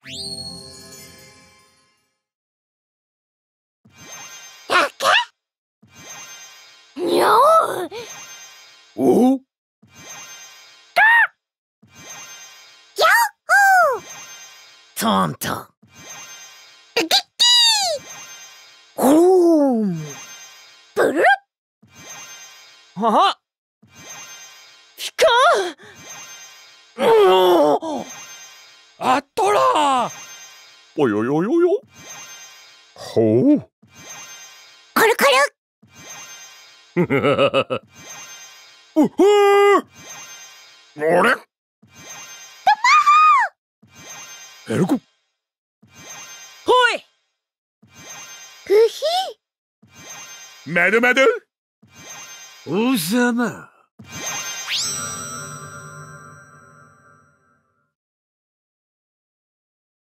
にゃお。 お。 トントン。ほーん。ブルッ。 あ。 ピカー。 あっとら。およよよよ。ほう。 コルコル。うふー。あれ。エルコ。 ほい。グヒ。 まだまだ。 おざま。